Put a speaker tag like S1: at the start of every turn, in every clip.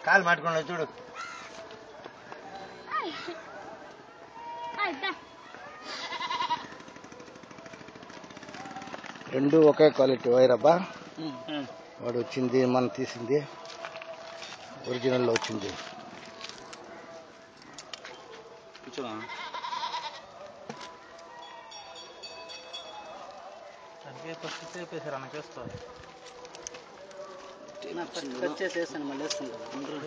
S1: కాలు మాట్టుకున్నా చూడు. రెండు ఒకే క్వాలిటీ వైర్ అబ్బా. వాడు వచ్చింది మనం తీసింది ఒరిజినల్లో వచ్చింది.
S2: చేసేసాను మళ్ళీ వేసుకుంటాను.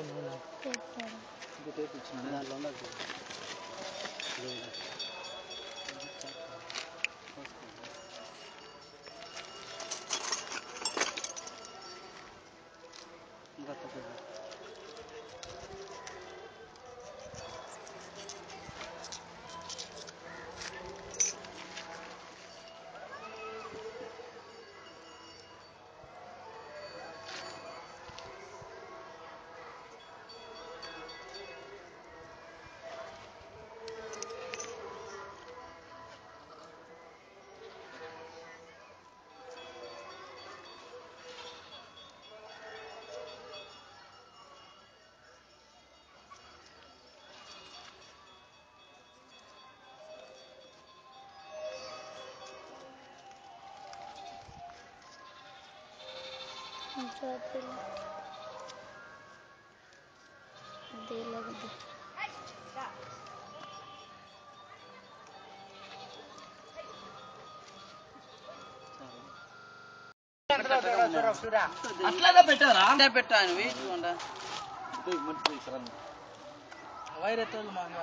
S2: అట్లానే పెట్టారా? అట్లే పెట్టాను. వైర్ ఎత్తోళ్ళు మాగా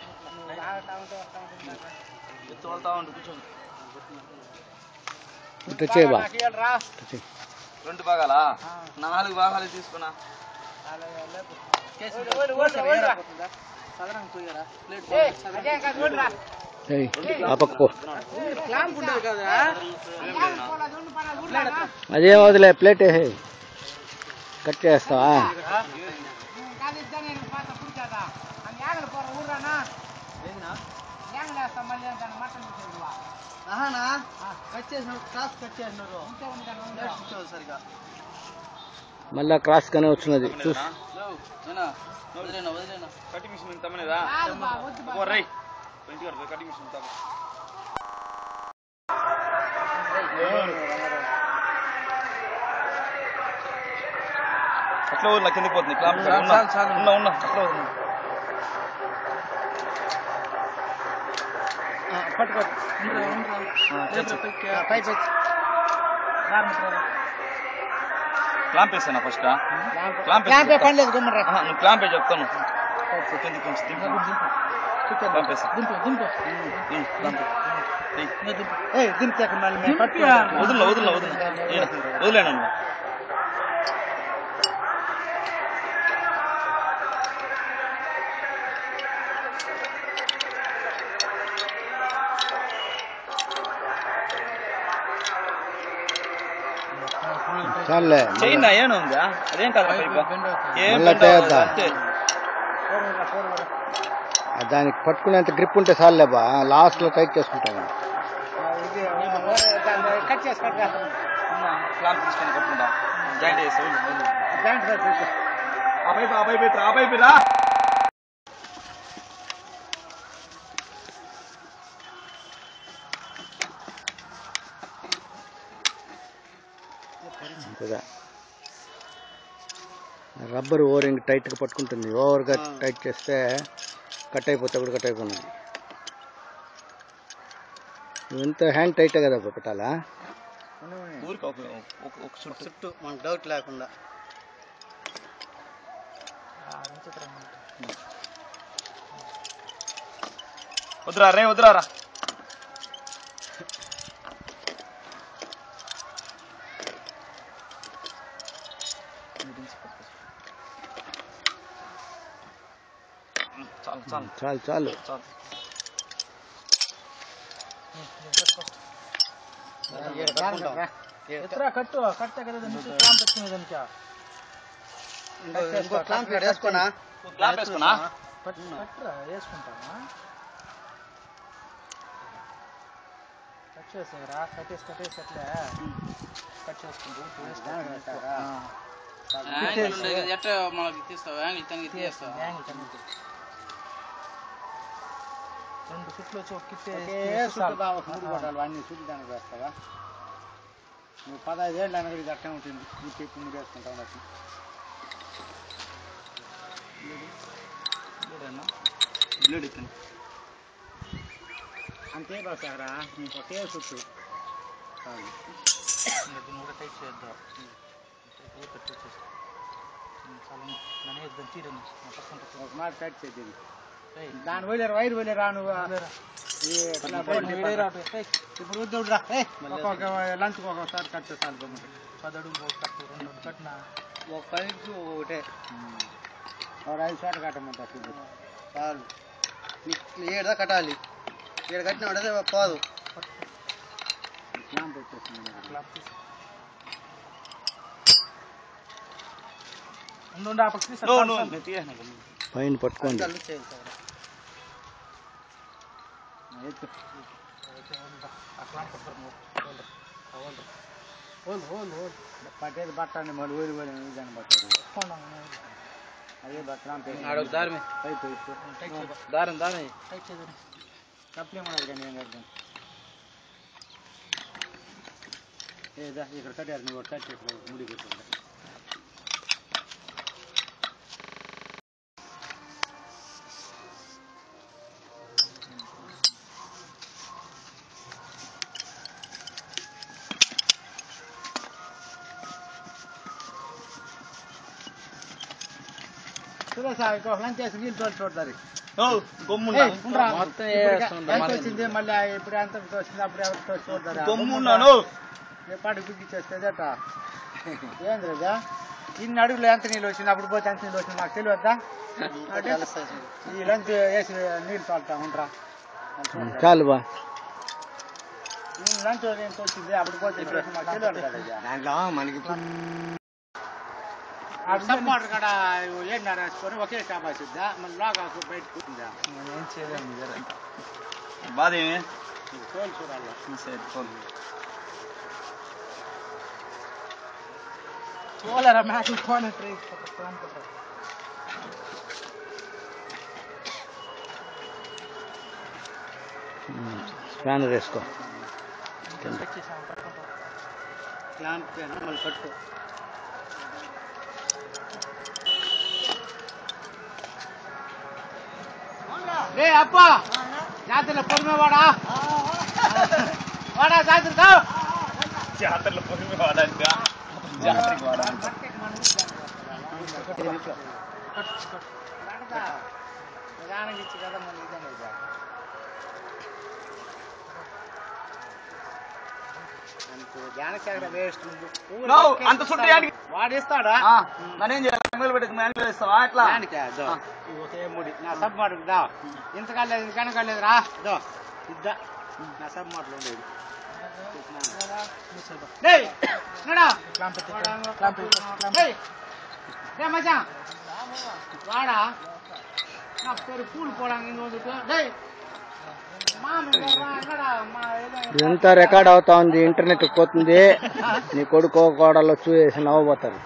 S2: ఎత్తువల్తా ఉండు. కూర్చోండి. రెండు భాగాలా? 4 భాగాలు తీసుకున్నా.
S1: అదే వదిలే ప్లేట్ కట్ చేస్తావా? మళ్ళా క్రాస్ గానే వచ్చినది చూసి
S2: కటింగ్ మిషన్ తమ్మనేదా? కటింగ్ మిషన్ తమ్మ అట్లా ఊర్లో కిందకి పోతుంది. ఉన్నా అట్లా ఊరు క్లాంప్ వేసానా ఫస్ట్? నువ్వు క్లాంప్ చెప్తాను. వదిలేను.
S1: చైన్
S2: ఏను ఉందా? అదేం కాదు.
S1: దానికి పట్టుకునేంత గ్రిప్ ఉంటే చాలేబా. లాస్ట్ లో టైట్ చేసుకుంటాను.
S2: క్లాంప్ తీసుకొని కట్టుకుంటా. జాయింట్ చేస్తా.
S1: రబ్బర్ ఓరింగ్ టైట్గా పట్టుకుంటుంది. ఓవర్గా టైట్ చేస్తే కట్ అయిపోతే కూడా కట్ అయిపోయింది. ఇంత హ్యాండ్ టైటే కదా పెట్టాలా?
S2: చుట్టూ మనకు డౌట్ లేకుండా. వద్దురా.
S1: చాలు.
S2: కట్టే కదా క్లాంప్ వచ్చింది. క్లాంప్ వేసుకున్నా వేసుకుంటామా? కట్ చేసేరా? కట్టేసి అట్లే కట్ చేసుకుంటూ
S3: ఎట్లా మనకి తీస్తావా ఇతనికి తీస్తావా
S2: రెండు సుట్లు వచ్చి ఒక కిట్
S1: అన్ని సుట్లు దానికి వేస్తావా నువ్వు 15 ఏళ్ళు అనగా ఇది అట్లా ఉంటుంది ఈ చెప్పి ముడి వేసుకుంటావు నాకు అంతే బాగా ఒకే చుట్టూ
S2: కూడా టైట్ చేద్దాం చాలా నన్ను దాన్ని తీరను
S1: ఒక మాట టైట్ చేద్ది దాని పోలేరు వైరు పోలేరా నువ్వు ఇప్పుడు వద్దురా ఒక్కొక్క లంచ్కి ఒక్కొక్కసారి కట్ చేస్తాను
S2: 10 అడుగులు కట్టు 2 అడుగులు కట్టినా
S1: ఒక 10 ఒకటే 5 సార్లు కట్టమంటారు చాలు 7 దా కట్టాలి 7 కట్టినా అదే పోదు పైన పట్టుకోండి పట్టేది పట్టండి మళ్ళీ ఊరి దాన్ని పట్టారు అదే దారం దారం తప్పలే మనది కానీ ఏం కడతాం ఏదా ఇక్కడ కట్టారు నువ్వు టచ్ చేసి ముడి పెట్టుకుంటా లంచ్ చేసి వీళ్ళు చూడతారు వచ్చింది మళ్ళీ ఇప్పుడు ఎంత వచ్చింది అప్పుడు ఎవరితో చూడతారు పాటు గుగ్గిచ్చేస్తేదట ఏంది రాజా ఇన్ని అడుగులు ఎంత నీళ్ళు వచ్చింది అప్పుడు పోతే ఎంత నీళ్ళు వచ్చింది నాకు తెలియద్దా ఈ లంచ్ వేసి నీళ్ళు తోలుతా ఉండరా చాలు బా లంచ్ ఎంత వచ్చింది అప్పుడు పోతే మాకు తెలియదు కదా దాంట్లో మనకి సబ్ మోటర్ కాడ ఏంటన్నా వేసుకొని ఒకే ట్యాప్ వచ్చిద్దా మళ్ళీ లాగా బయటకు వచ్చిందా
S2: ఏం చేయలేము
S3: బాధేమి
S1: తోలు చూడాలి
S2: పోలేరా మ్యాచ్ పోలే
S1: స్పానర్ వేసుకో మళ్ళీ కట్టు రే అప్ప జాతరలో పొడిమే వాడా వాడా జాతర
S3: జాతరలో పొడిమే వాడంట జాతరకి వాడా
S1: ఇచ్చి కదా మళ్ళీ ఇదే
S3: అంత చుట్టూ
S1: వాడిస్తాడా
S3: మనేం చేస్తావా అట్లా
S1: ఒకే ముడి నా సబ్ మోటర్ దా ఇంత కాలేదు ఇంత కనకాలేదు రా దో ఇద్దా నా సబ్ మోటర్ ఉండేది మజా వాడా నా పేరు పూలు పోవడానికి ఇదంతా రికార్డ్ అవుతా ఉంది ఇంటర్నెట్ పోతుంది నీ కొడుకు కోడలు చూసి నవ్వబోతారు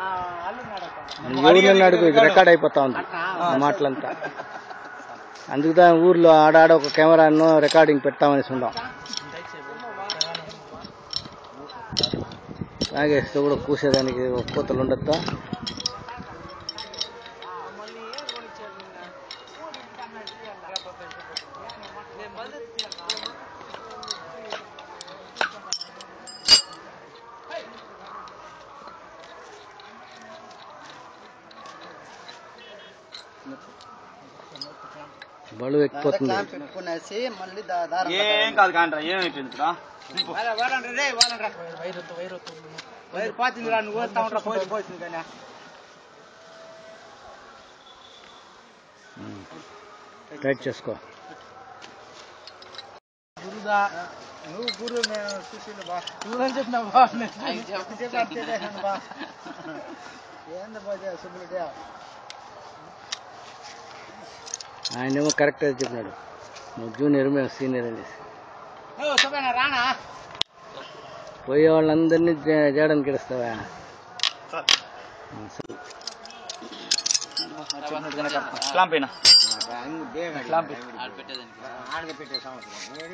S1: ఎవరిని అడుగు ఇది రికార్డ్ అయిపోతా ఉంది మాటలంతా అందుకు ఊర్లో ఆడాడ ఒక కెమెరాను రికార్డింగ్ పెడతామనేసి ఉందాం తాగేస్తే కూడా కూసేదానికి కోతలు ఉండొద్దా బలు ఎక్కిపోతుంది
S3: ఏం కాదు కాంట్రా ఏమైపోయింది
S1: వైరు పోతుంది రా నువ్వు వస్తా ఉంటా పోతుంది కానీ టైట్ చేసుకో గురుదా నువ్వు గురు మేము చూసి బా చూడని చెప్పిన బా ఏంది బాగా సుబ్బులుడే ఆయనేమో కరెక్ట్ అని చెప్పినాడు నువ్వు జూనియర్ మేము సీనియర్ అనేసి రానా పోయే వాళ్ళందరినీ చేయడానికి ఇస్తావా
S3: క్లాంప్ అయినా
S1: ఆడపెట్టే సంవత్సరం నేను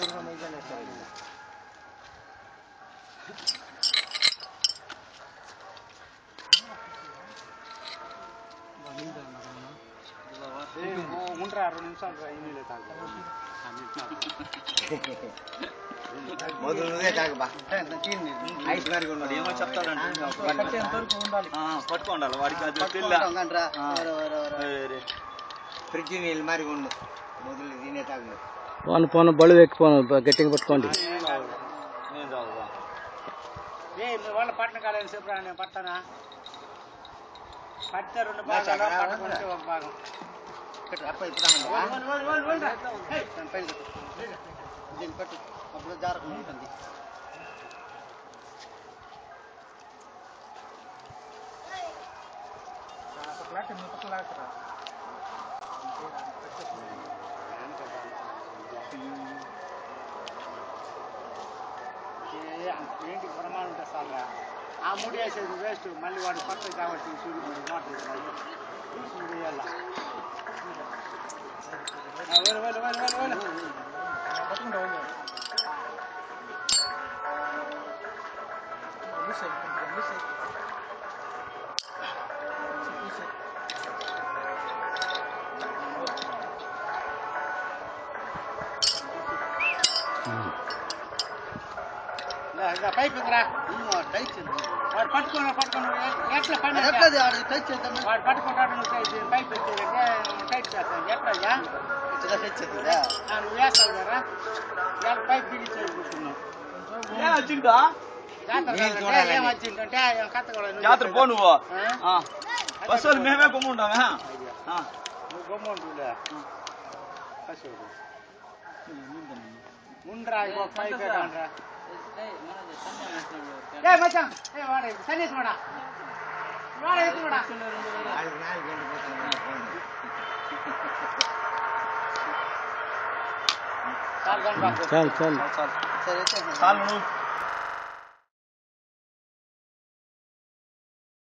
S1: ఉండరా 2 నిమిషాలు రా ఇన్ని మొదలుదే తాగబా ఐస్ మరి
S3: ఏమో చెప్తాడంటే
S2: ఉండాలి
S3: పట్టుకోండాలి వాడికి అది
S1: ఫ్రిడ్జ్ నీళ్ళు మరి ఉండు మొదలు తినే తాగు
S2: పోను పోను బళ్ళు ఎక్కిపోను గట్టిగా పట్టుకోండి
S1: వాళ్ళ పట్టణ కాలేజీ చెప్పరా నేను పట్టానా పట్టే 2 భాగాలు పట్టుకుంటే ఒక భాగం దీన్ని పట్టు అప్పుడు జాగ్రత్తగా ఉంటుంది ఏంటి ప్రమాణం ఉంటుంది సార్రా ఆ ముడి వేసేది వేస్ట్ మళ్ళీ వాడు పట్టదు కాబట్టి సూర్యుడు మోటార్ వేయాల పైపు టైట్ వాడు పట్టుకుని ఎట్లా పని టైట్ చేద్దాం వాడు పట్టుకుంటాడు నువ్వు పైపు ఎత్తే టైట్ చేస్తాను ఎట్లా టైట్ చేస్తుందా నువ్వు వేస్తావు కదా పైపు బిగించేది కూర్చున్నావు
S3: జాతర పో నువ్వు బస్సు మేమే గమ్ముంటామే
S1: నువ్వు గమ్ముంటులే ముండ్రా పైపు కానరా మచ్చా వాడే సన్యాసి వాడా వాడే ఎత్తు వాడా
S2: చాలు చాలు
S3: చాలు నువ్వు